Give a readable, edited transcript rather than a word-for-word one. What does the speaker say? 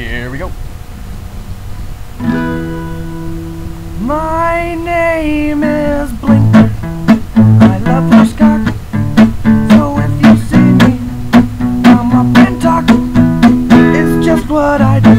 Here we go. My name is Blinker. I love horsecock. So if you see me come up and talk, it's just what I do.